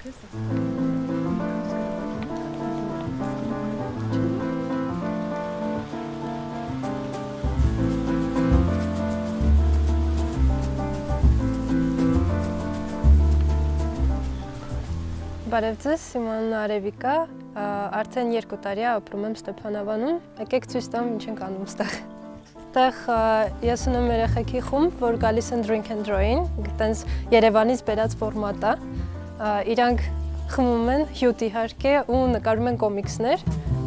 Բարև ձեզ, Սիմոն Արևիկա, արդեն 2 տարի է ապրում եմ Ստեփանավանում, եկեք ցույց տամ ինչ ենք անում ստեղ։ Ստեղ ես ունեմ երեխեքի խումբ, որ գալիս են Drink and Draw-ին, տենց Երևանից բերած ֆորմատ է, իրանք խմում են հյութ իհարկե ու նկարում են կոմիքսներ։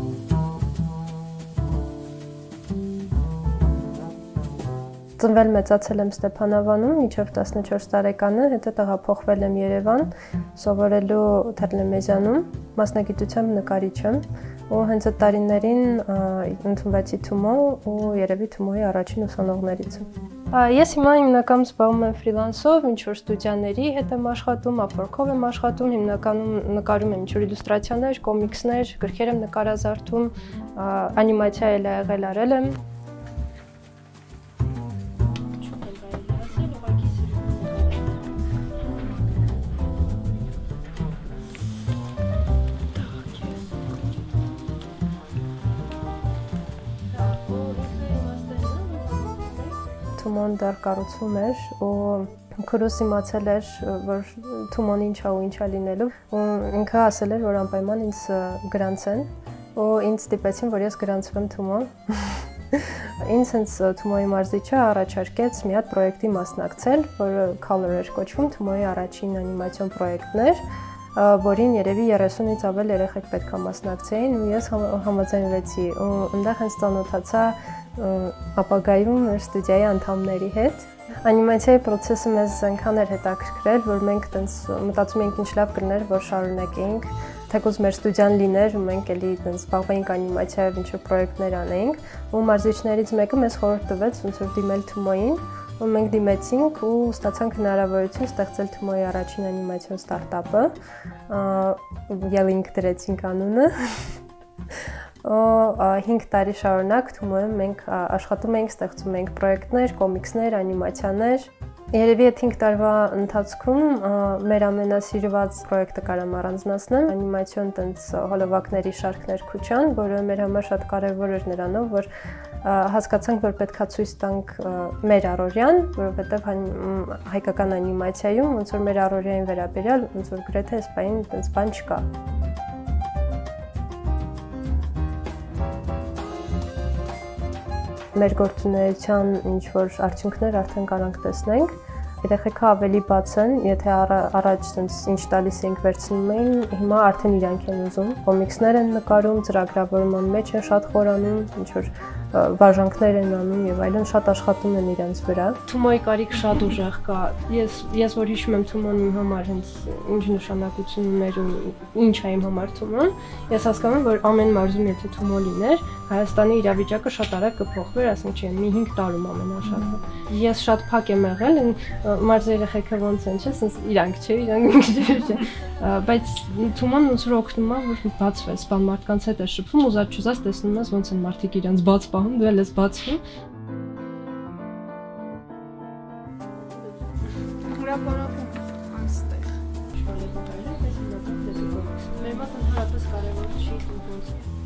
Ծնվել մեծացել եմ Ստեփանավանում, մինչև 14 տարեկանը, հետո տեղափոխվել եմ Երևան, սովորելու Թերլեմեզյանում, մասնագիտությամբ նկարիչ եմ, ու հենց այդ տարիներին ընդունվեցի Թումո ու երևի Թումոյի առաջին ուսանողներից եմ։ Ես հիմա հիմնականում զբաղվում եմ ֆրիլանսով, ինչ-որ ստուդիաների հետ եմ աշխատում, Upwork-ով եմ աշխատում, հիմնականում նկարում եմ ինչ-որ իլյուստրացիաներ, կոմիքսներ, գրքեր եմ նկարազարդում, անիմացիա էլ եղել արել եմ։ Թումոն դեռ կառուցվում էր ու քրուս իմացել էր, որ Թումոն ինչ է ու ինչ է լինելու ու ինքը ասել էր, որ անպայման ինձ գրանցեն ու ինձ ստիպեցին, որ ես գրանցվեմ Թումո։ Ինձ հենց Թումոյի մարզիչը առաջարկեց մի հատ պրոյեկտի մասնակցել, որը Color էր կոչվում, Թումոյի առաջին անիմացիոն պրոյեկտն էր, որին երևի 30-ից ավել երեխեք պետք է մասնակցեին ու ես համաձայնվեցի ու այնտեղ հենց ծանոթացա ապագայում մեր ստուդիայի անդամների հետ։ Անիմացիայի process-ը մեզ այնքան էր հետաքրքրել, որ մենք տենց մտածում էինք ինչ լավ կլիներ, որ շարունակեինք, թեկուզ մեր ստուդիան լիներ ու մենք էլի տենց զբաղվեինք անիմացիայով ինչ-որ պրոյեկտներ անեինք, ու մարզիչներից մեկը մեզ խորհուրդ տվեց ոնց որ դիմել Թումոյին, ու մենք դիմեցինք ու ստացանք հնարավորություն ստեղծել Թումոյի առաջին անիմացիոն ստարտափը, Yelling դրեցինք անունը։ 5 տարի շարունակ Թումոյում մենք աշխատում ենք, ստեղծում ենք պրոյեկտներ, կոմիքսներ, անիմացիաներ։ Երևի այդ 5 տարվա ընթացքում մեր ամենասիրված պրոյեկտը կարամ առանձնացնեմ անիմացիոն տենց հոլովակների շարքներ Քուչան, որը մեր համար շատ կարևոր էր նրանով, որ հասկացանք, որ պետք է ցույց տանք մեր առօրյան, որովհետև հայկական անիմացիայում ոնց որ մեր առօրյային վերաբերյալ ոնց որ գրեթե այս բային տենց բան չկա։ Մեր գործունեության ինչ-որ արդյունքներ արդեն կարանք տեսնենք, երեխեքը ավելի բաց են, եթե առաջ ինչ տալիս ենք վերցնում էին, հիմա արդեն իրանք են ուզում, կոմիքսներ են նկարում, ծրագրավորման մեջ են շատ խորանում, ինչ-որ վարժանքներ են անում եւ այլն, շատ աշխատում են իրենց վրա։ Թումոյի կարիք շատ ուժեղ կա, ես որ հիշում եմ Թումոն իմ համար հենց ինչ նշանակություն ուներ ու ինչ է իմ համար Թումոն, ես հասկանում եմ, որ ամեն մարզում եթե Թումո լիներ, Հայաստանի իրավիճակը շատ արագ կփոխվեր, ասենք չէ, մի 5 տարում ամենաշատը։ Ես շատ փակ եմ եղել, մարզի երեխեքը ոնց են, չէ, ասես իրանք չէ, չէ, բայց Թումոն ոնց որ օգնում է, որ բացվես, բան մարդկանց հետ է շփվում, ուզած չուզած տեսնում ես ոնց են մարդիկ իրենց բաց պահում, դու էլ ես բացվում։ Հրապարակում այստեղ։ Մեր մոտ ընդհանրապես կարևոր չի ոնց